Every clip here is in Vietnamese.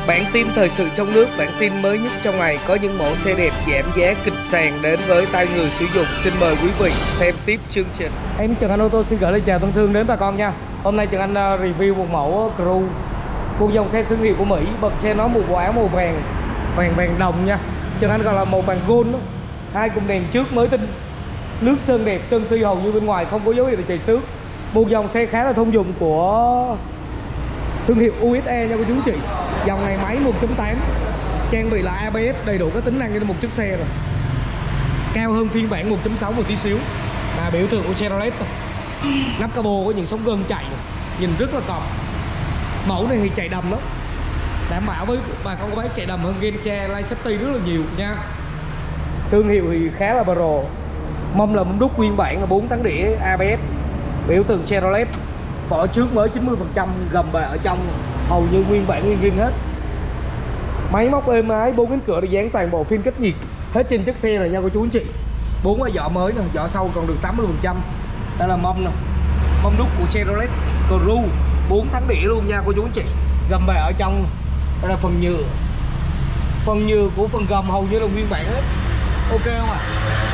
Bản tin thời sự trong nước, bản tin mới nhất trong ngày, có những mẫu xe đẹp giảm giá kịch sàn đến với tay người sử dụng. Xin mời quý vị xem tiếp chương trình. Em Trần Anh Ô tô xin gửi lời chào thân thương đến bà con nha. Hôm nay Trần Anh review một mẫu Cruze, một dòng xe thương hiệu của Mỹ. Bật xe nó một bộ áo màu vàng đồng nha. Trần Anh gọi là màu vàng gold đó. Hai cụm đèn trước mới tinh, nước sơn đẹp, sơn si hầu như bên ngoài không có dấu hiệu chạy xước. Một dòng xe khá là thông dụng của thương hiệu USA nha cô chú chị. Dòng này máy 1.8, trang bị là ABS, đầy đủ các tính năng cho một chiếc xe rồi. Cao hơn phiên bản 1.6 một tí xíu. Biểu tượng của Chevrolet. Nắp capo có những sóng gân chạy, nhìn rất là cọp. Mẫu này thì chạy đầm lắm, đảm bảo với bà con có bác chạy đầm hơn Gentra, Light Safety rất là nhiều nha. Thương hiệu thì khá là pro. Mâm là mâm đúc nguyên bản là 4 tán đĩa ABS, biểu tượng Chevrolet. Vỏ trước mới 90%, gầm bệ ở trong hầu như nguyên bản nguyên zin hết. Máy móc êm ái, 4 cánh cửa được dán toàn bộ phim cách nhiệt hết trên chiếc xe này nha cô chú anh chị. 4 cái vỏ mới nè, vỏ sau còn được 80%. Đây là mâm nè, mâm đúc của Chevrolet Cruze, 4 tán đĩa luôn nha cô chú anh chị. Gầm bệ ở trong. Đây là phần nhựa. Phần nhựa của phần gầm hầu như là nguyên bản hết. Ok không ạ?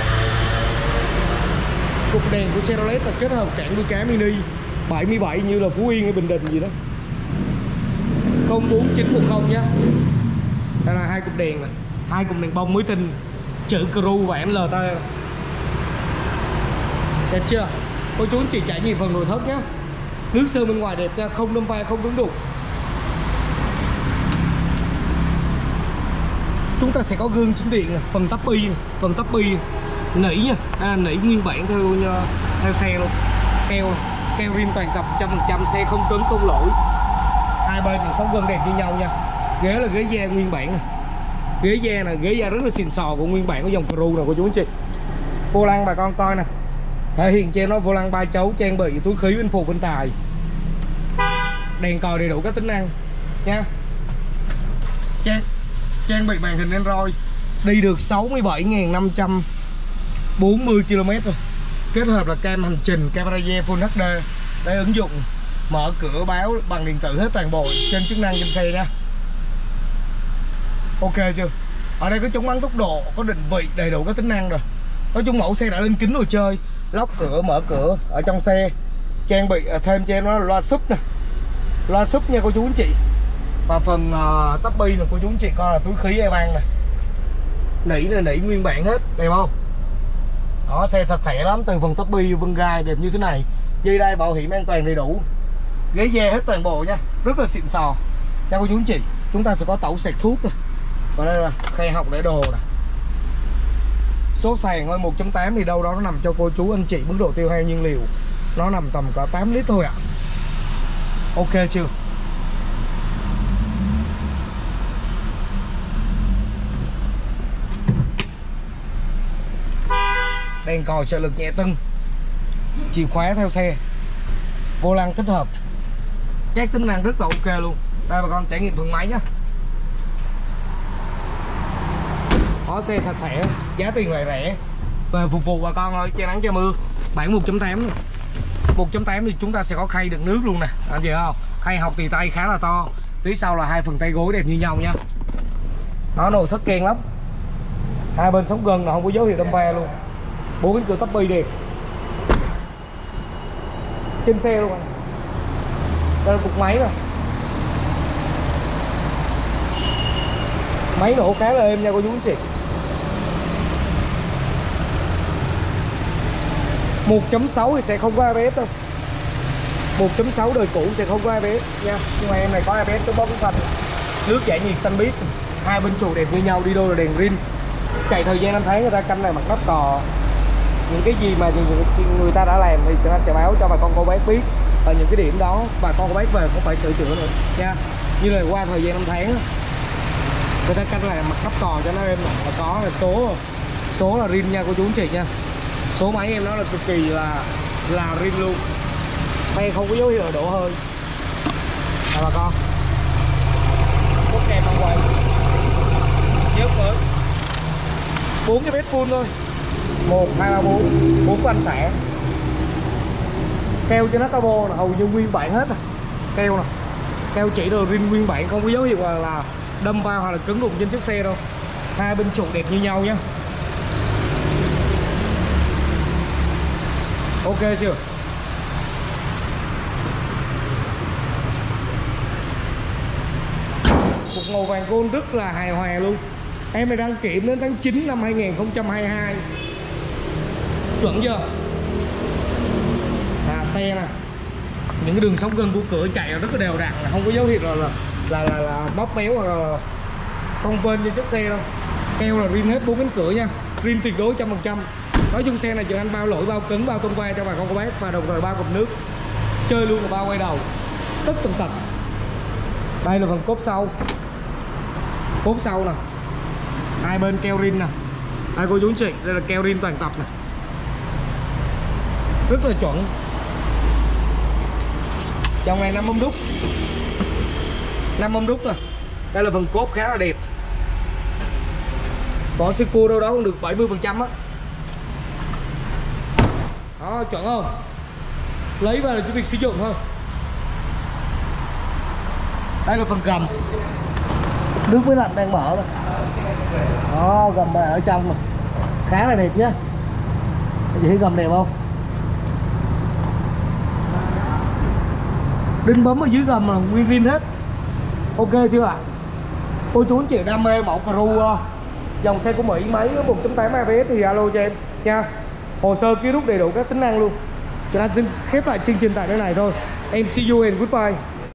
Cục đèn của Chevrolet là kết hợp cản đuôi cá mini 77 như là Phú Yên hay Bình Định gì đó. 04910 nhá. Đây là hai cục đèn này, hai cục đèn bông mới tinh, chữ Cruze và MLT. Đẹp chưa? Cô chú anh chị trải nghiệm phần nội thất nhá. Nước sơn bên ngoài đẹp nha, không đâm va, không đứng đục. Chúng ta sẽ có gương chỉnh điện này, phần tắp bi, phần tắp bi nỉ nha, nỉ nguyên bản theo xe luôn. Keo rim toàn tập 100%, xe không cứng không lỗi. Hai bên thì sóng gân đẹp như nhau nha. Ghế là ghế da nguyên bản này. Ghế da này, ghế da rất là xịn sò của nguyên bản của dòng Cruze này cô chú anh chị. Vô lăng bà con coi nè, thể hiện cho nó vô lăng 3 chấu, trang bị túi khí bên phụ bên tài. Đèn còi đầy đủ các tính năng nha. Trang bị màn hình Android, đi được 67.540 km rồi. Kết hợp là cam hành trình, camera rear Full HD. Đây ứng dụng mở cửa báo bằng điện tử hết toàn bộ trên chức năng trên xe nha. Ok chưa? Ở đây có chống bắn tốc độ, có định vị, đầy đủ các tính năng rồi. Nói chung mẫu xe đã lên kính đồ chơi, lóc cửa, mở cửa ở trong xe. Trang bị thêm cho em nó là loa súp nè, loa súp nha cô chú anh chị. Và phần tắp bi nè cô chú anh chị coi là túi khí airbag nè, nỉ là nỉ nguyên bản hết, đẹp không? Đó, xe sạch sẽ lắm, từ phần tắp bi vân gai đẹp như thế này, dây đai bảo hiểm an toàn đầy đủ, ghế da hết toàn bộ nha, rất là xịn sò nha cô chú anh chị. Chúng ta sẽ có tẩu sạc thuốc nè, và đây là khay học để đồ nè. Số sàn hơi 1.8 thì đâu đó nó nằm cho cô chú anh chị mức độ tiêu hao nhiên liệu nó nằm tầm có 8 lít thôi ạ. Ok chưa? Đèn còi trợ lực nhẹ tưng, chìa khóa theo xe, vô lăng tích hợp, các tính năng rất là ok luôn. Đây bà con trải nghiệm phần máy nhá. Có xe sạch sẽ, giá tiền lại rẻ và phục vụ bà con thôi, che nắng che mưa. Bản 1.8 1.8 thì chúng ta sẽ có khay đựng nước luôn nè, anh chị không? Khay học tì tay khá là to, phía sau là hai phần tay gối đẹp như nhau nha. Nó nội thất keng lắm, hai bên sóng gân là không có dấu hiệu đâm va luôn. 4 cánh cửa tắp bi đẹp trên xe luôn. Đây là cục máy rồi, máy nổ khá là êm nha cô chú anh chị. 1.6 thì sẽ không có ABS đâu, 1.6 đời cũ sẽ không có ABS nha. Nhưng mà em này có ABS, có bóng xanh, nước giải nhiệt xanh biếc, hai bên trụ đẹp như nhau, đi đôi là đèn rin. Chạy thời gian 5 tháng người ta canh này mặt nắp cò. Những cái gì mà người ta đã làm thì người ta sẽ báo cho bà con cô bác biết. Ở những cái điểm đó bà con cô bác về không phải sửa chữa nữa nha. Như là qua thời gian 5 tháng người ta canh là mặt nắp cò cho nó êm, và có là số là rin nha cô chú anh chị nha. Số máy em nó là cực kỳ là rin luôn, xe không có dấu hiệu đổ hơi. Đây bà con, cốt kèm bằng quầy nhớt mới, 4 cái bét full thôi, 1, 2, 3, 4 của anh xã. Keo cho nó cabo là hầu như nguyên bản hết rồi. Keo nè, Keo chỉ rồi, rin nguyên bản, không có dấu hiệu là đâm vào hoặc là cứng đụng trên chiếc xe đâu. Hai bên trụ đẹp như nhau nhá. Ok chưa? Một màu vàng gold rất là hài hòa luôn. Em này đăng kiểm đến tháng 9 năm 2022. Chuẩn chưa? Xe nè, những cái đường sóng gân của cửa chạy rất là đều đặn, không có dấu hiệu là bóp méo hoặc là cong vênh trên chiếc xe đâu. Keo là rin hết 4 cánh cửa nha, rin tuyệt đối 100%. Nói chung xe này Trường Anh bao lỗi, bao cứng, bao tôn qua cho bà con cô bác, và đồng thời bao cục nước, chơi luôn là bao quay đầu tất tần tật. Đây là phần cốp sau. Cốp sau nè, hai bên keo rin nè. Đây cô chú anh chị, đây là keo rin toàn tập nè, rất là chuẩn. Trong này 5 mâm đúc, 5 mâm đúc nè. Đây là phần cốp khá là đẹp, có sơ cua đâu đó cũng được 70% á. Đó, chuẩn không? Lấy vào là chỉ việc sử dụng thôi. Đây là phần gầm, nước với lạnh đang mở rồi. Đó, gầm ở trong rồi, khá là đẹp nhá. Chị thấy gầm đẹp không? Đinh bấm ở dưới gầm là nguyên rin hết. Ok chưa ạ? Cô chú anh chị đam mê mẫu Crew dòng xe của Mỹ máy 1.8 ABS thì alo cho em nha. Hồ sơ ký rút đầy đủ các tính năng luôn. Chúng ta xin khép lại chương trình tại nơi này thôi. Em see you and goodbye.